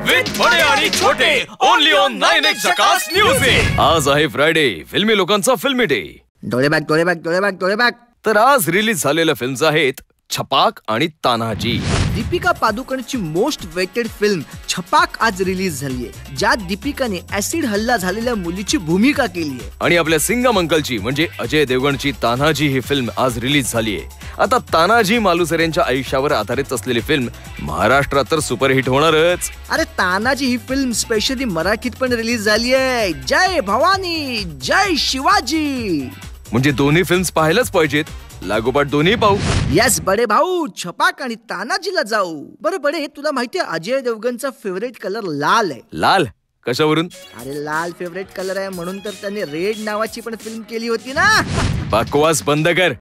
With बडे आणि छोटे only on 9X झकास म्युझिक। आज आहे फ्रायडे, फिल्मी लोकांचा फिल्मी डे। डोळे बॅक। तर आज रिलीज झालेल्या फिल्म्स आहेत छपाक आणि तानाजी। दीपिका पादुकोणची मोस्ट वेटेड फिल्म छपाक आज रिलीज झाली आहे, ज्यात दीपिकाने ऍसिड हल्ला झालेल्या मुलीची भूमिका केली आहे। आणि आपल्या सिंगम अंकलची म्हणजे अजय देवगणची तानाजी ही फिल्म आज रिलीज झाली आहे। आता तानाजी मालुसरेंच्या आयुष्यावर आधारित असलेली फिल्म महाराष्ट्रात तर सुपरहिट होणारच। अरे तानाजी ही फिल्म स्पेशली मराठीत पण रिलीज झाली आहे। जय भवानी जय शिवाजी, म्हणजे दोन्ही फिल्म्स पाहायलाच पाहिजेत, लागोपाठ दोन्ही पाहू। यस बडे भाऊ, छपाक आणि तानाजीला जाऊ। बरं बडे, तुला माहितीये अजय देवगणचा फेवरेट कलर लाल आहे। लाल कशावरून? अरे लाल फेवरेट कलर आहे म्हणून तर त्याने रेड नावाची पण फिल्म केली होती ना। बकवास बंद कर।